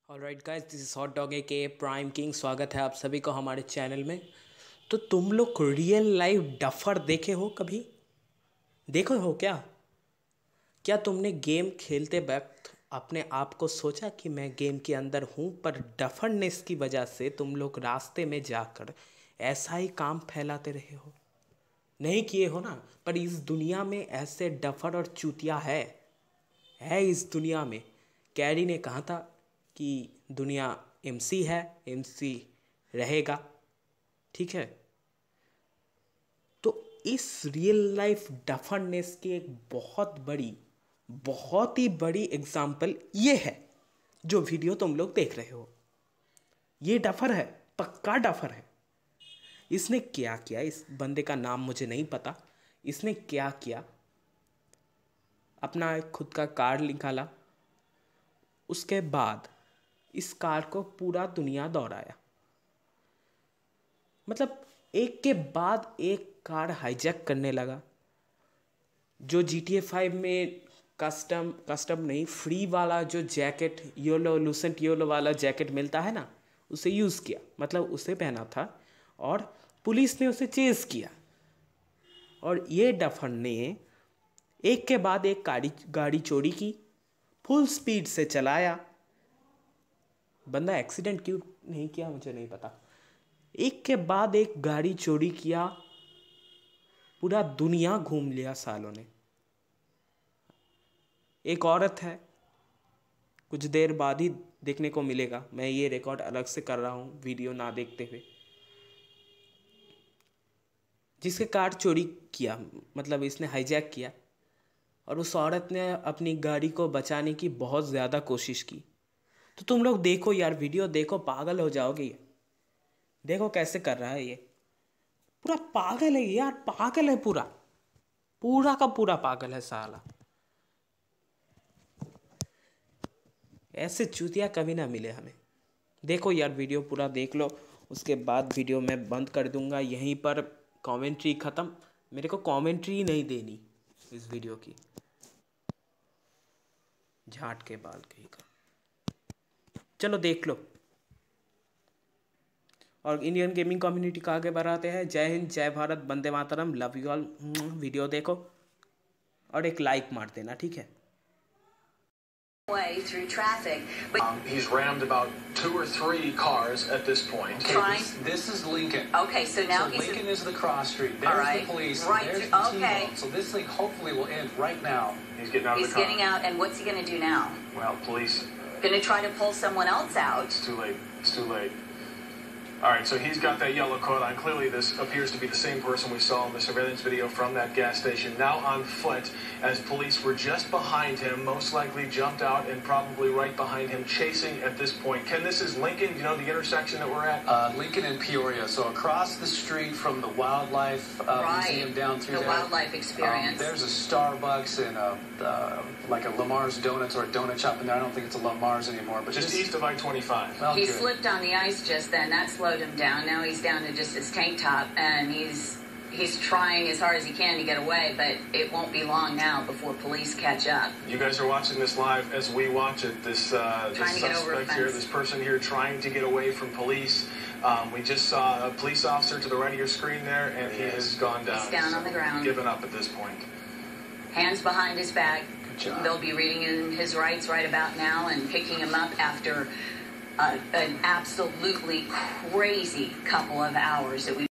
Alright guys, this is hot dog के prime king. स्वागत है आप सभी को हमारे चैनल में। तो तुम लोग रियल लाइफ डफर देखे हो कभी? देखो हो क्या तुमने गेम खेलते वक्त अपने आप को सोचा कि मैं गेम के अंदर हूँ, पर डफरनेस की वजह से तुम लोग रास्ते में जाकर ऐसा ही काम फैलाते रहे हो? नहीं किए हो ना? पर इस दुनिया में ऐसे डफर और चूतिया है इस दुनिया में। कैरी ने कहा था कि दुनिया एमसी है, एमसी रहेगा, ठीक है? तो इस रियल लाइफ डफरनेस की एक बहुत ही बड़ी एग्जाम्पल ये है जो वीडियो तुम लोग देख रहे हो। ये डफर है, पक्का डफर है। इसने क्या किया, इस बंदे का नाम मुझे नहीं पता। इसने क्या किया, अपना एक खुद का कार निकाला, उसके बाद इस कार को पूरा दुनिया दौड़ाया। मतलब एक के बाद एक कार हाईजैक करने लगा। जो GTA 5 में कस्टम नहीं, फ्री वाला जो जैकेट, योलो लूसेंट योलो वाला जैकेट मिलता है ना, उसे यूज़ किया, मतलब उसे पहना था और पुलिस ने उसे चेज़ किया। और ये डफर ने एक के बाद एक गाड़ी चोरी की, फुल स्पीड से चलाया। बंदा एक्सीडेंट क्यों नहीं किया मुझे नहीं पता। एक के बाद एक गाड़ी चोरी किया, पूरा दुनिया घूम लिया सालों ने। एक औरत है, कुछ देर बाद ही देखने को मिलेगा, मैं ये रिकॉर्ड अलग से कर रहा हूँ वीडियो ना देखते हुए, जिसके कार चोरी किया, मतलब इसने हाईजैक किया। और उस औरत ने अपनी गाड़ी को बचाने की बहुत ज़्यादा कोशिश की। तो तुम लोग देखो यार, वीडियो देखो, पागल हो जाओगे। ये देखो कैसे कर रहा है, ये पूरा पागल है यार, पागल है, पूरा का पूरा पागल है साला। ऐसे चूतिया कभी ना मिले हमें। देखो यार, वीडियो पूरा देख लो, उसके बाद वीडियो मैं बंद कर दूंगा यहीं पर। कमेंट्री ख़त्म, मेरे को कमेंट्री ही नहीं देनी इस वीडियो की। झाट के बाल कहीं का। चलो देख लो और इंडियन गेमिंग कम्युनिटी को आगे बढ़ाते हैं। जय हिंद, जय भारत, वंदे मातरम, लव यू ऑल। वीडियो देखो और एक लाइक मार देना, ठीक है? Way through traffic. He's rammed about 2 or 3 cars at this point. Okay, this is Lincoln. Okay, so now so Lincoln is the cross street. There's the police. Right. There's the Okay. T-bone. So this thing hopefully will end right now. He's getting out of He's the car. getting out, and what's he going to do now? Well, police. Going to try to pull someone else out. It's too late. It's too late. All right, so he's got that yellow coat on. Clearly, this appears to be the same person we saw in the surveillance video from that gas station. Now on foot, as police were just behind him, most likely jumped out and probably right behind him, chasing at this point. Ken, this is Lincoln, you know, the intersection that we're at? Lincoln and Peoria. So across the street from the Wildlife Museum down through the there. Wildlife Experience. There's a Starbucks and like a Lamar's Donuts or a donut shop in there. I don't think it's a Lamar's anymore, but just east of I-25. Well, he good. slipped on the ice just then. That slowed him down. Now he's down to just his tank top, and he's trying as hard as he can to get away, but it won't be long now before police catch up. You guys are watching this live as we watch it. This suspect here, this person here trying to get away from police. We just saw a police officer to the right of your screen there, and he has gone down. He's down on the ground. Given up at this point. Hands behind his back. Good job. They'll be reading in his rights right about now and picking him up after an absolutely crazy couple of hours that we